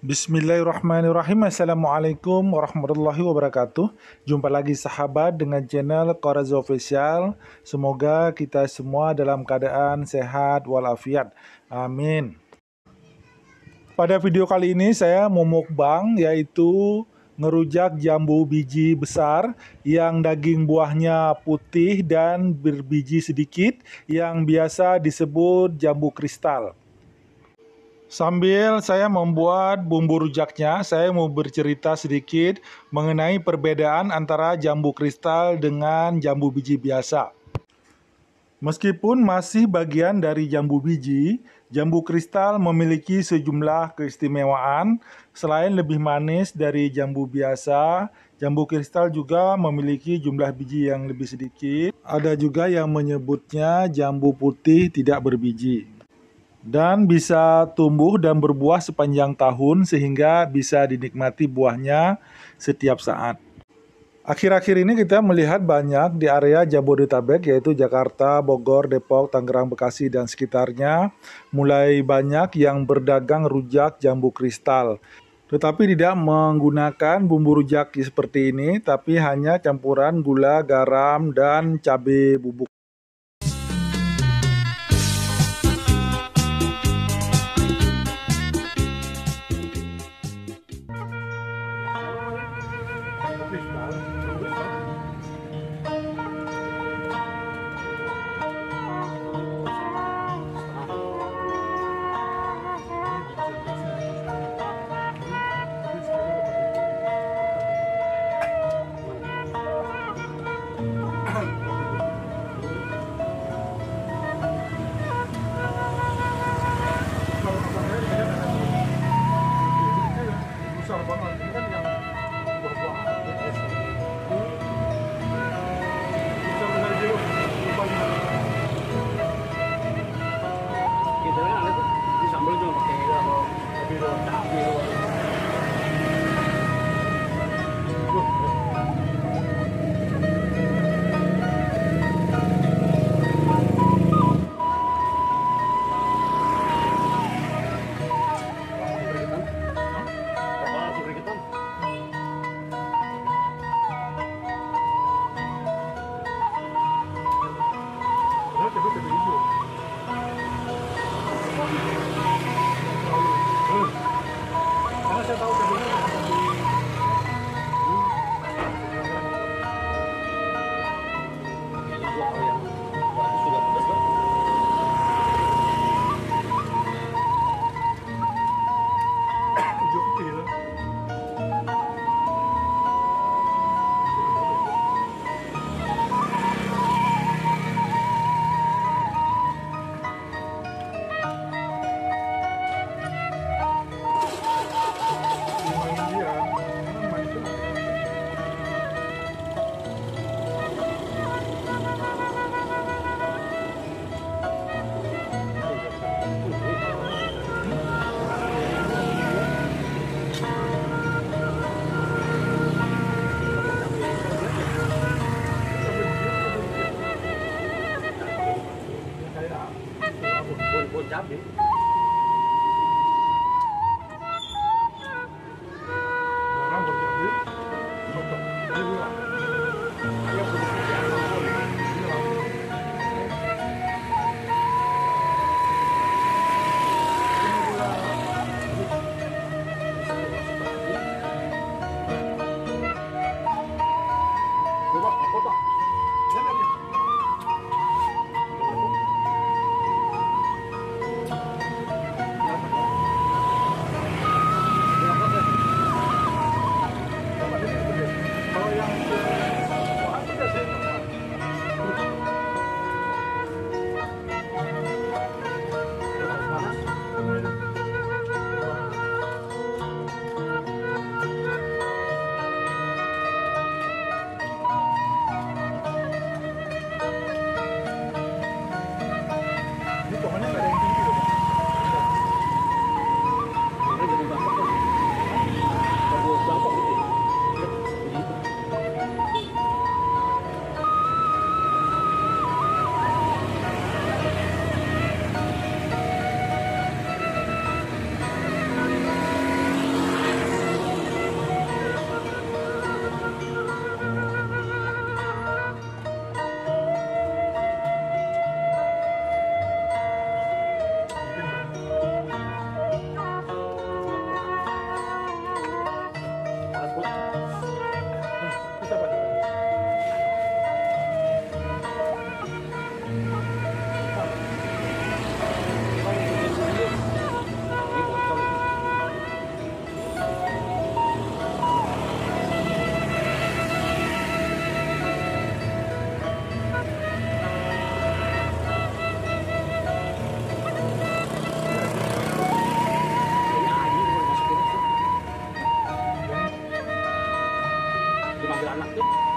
Bismillahirrahmanirrahim. Assalamualaikum warahmatullahi wabarakatuh. Jumpa lagi sahabat dengan channel Qorazo Official. Semoga kita semua dalam keadaan sehat walafiat. Amin. Pada video kali ini saya mau mukbang, yaitu ngerujak jambu biji besar yang daging buahnya putih dan berbiji sedikit, yang biasa disebut jambu kristal. Sambil saya membuat bumbu rujaknya, saya mau bercerita sedikit mengenai perbedaan antara jambu kristal dengan jambu biji biasa. Meskipun masih bagian dari jambu biji, jambu kristal memiliki sejumlah keistimewaan. Selain lebih manis dari jambu biasa, jambu kristal juga memiliki jumlah biji yang lebih sedikit. Ada juga yang menyebutnya jambu putih tidak berbiji, dan bisa tumbuh dan berbuah sepanjang tahun sehingga bisa dinikmati buahnya setiap saat. Akhir-akhir ini kita melihat banyak di area Jabodetabek, yaitu Jakarta, Bogor, Depok, Tangerang, Bekasi, dan sekitarnya, mulai banyak yang berdagang rujak jambu kristal. Tetapi tidak menggunakan bumbu rujak seperti ini, tapi hanya campuran gula, garam, dan cabai bubuk. anak tuh